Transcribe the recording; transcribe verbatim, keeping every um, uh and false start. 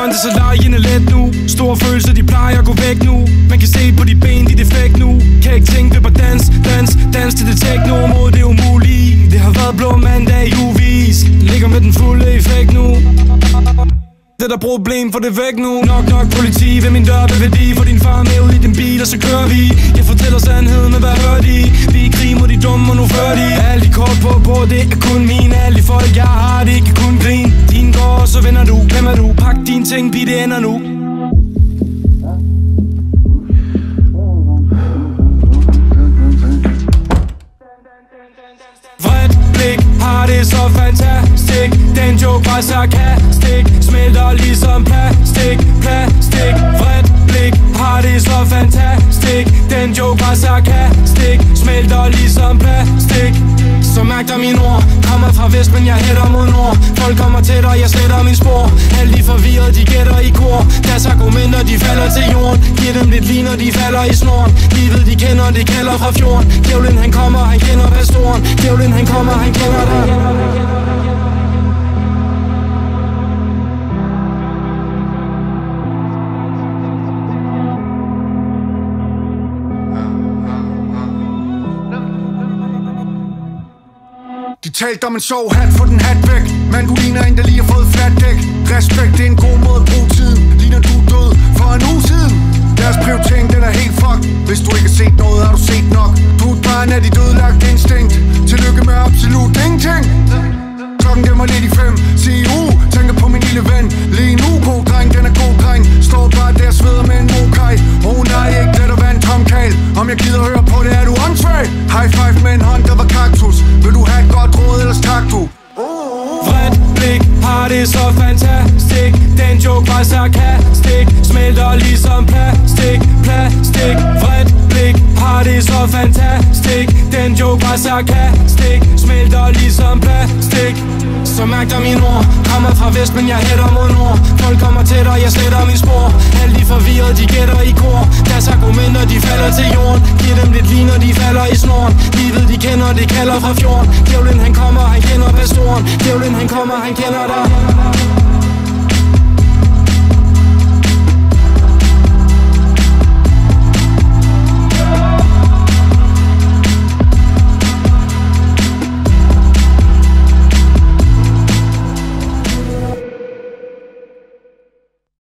det så lejen er let nu. Store følelser, de plejer at gå væk nu. Man kan se på de ben, de er defekt nu. Kan ikke tænke ved på dans, dans, dans til det techno. Mod det umulige. Det har været blå mandag i uvis. Ligger med den fulde effekt nu. Det er der problem, for det væk nu. Nok nok politi ved min dør, hvad værdi. For din far med ud i din bil, og så kører vi. Jeg fortæller sandheden, men hvad hører de? Vi er i krig mod de dumme, og nu fører de. Alle de kort på bord, det er kun mine. Alle de folk, jeg har, det kan kun grine. Din går, så vender du. Hvem er du? Pak dine ting, pige, det ender nu. Vredt blik, har det så fantastisk. Den joke var sarkastik. Smelter ligesom plastik, plastik. Vredt blik, har det så fantastisk. Den joke var sarkastik. Smelter ligesom plastik. Så mærk dig mine ord. Kommer fra vest, men jeg hætter mod nord. Folk kommer tættere, jeg sletter min spor. Alle de forvirrede, de gætter i kor. Deres argumenter, de falder til jorden. Giv dem lidt lige, når de falder i snoren. Livet, de kender, det kalder fra fjorden. Djævlen, han kommer, han kender pastoren. Djævlen, han kommer, han kender dig. De talte om en sovhat, få den hat væk. Men du ligner en, der lige har fået flat dæk. Respekt, det er en god måde at bruge tiden. Ligner du er død for en uge siden. Deres prioritering, den er helt fucked. Hvis du ikke har set noget, har du set nok. Du er barn af dit ødelagte instinkt. Tillykke med absolut ingenting. Klokken gemmer lidt i fem. Sig uh, tænker på min lille ven. Lige nu, god dreng, den er god dreng. Står bare der sveder med en mokai. Oh nej, ikke let at være en tom kal. Om jeg gider høre på det, er du on track. High five med en hånd, der var kaktus. Vil du have et godt råd, ellers tak du. Vredt blik, har det så fantastisk. Den joke var sarkastik. Smelter ligesom plastik, plastik. Vredt blik, har det så fantastisk. Den joke var sarkastik. Smelter ligesom plastik. Så mærk dig mine ord. Kommer fra vest, men jeg hætter mod nord. Folk kommer tættere, jeg sletter min spor. Alle de forvirrede, de gætter i kor. Deres argumenter, de falder til jorden. Giv dem lidt lige, når de falder i snoren. Livet, de kender, det kalder fra fjorden. Djævlen, han kommer, han kender pastoren. Djævlen, han kommer, han kender dig.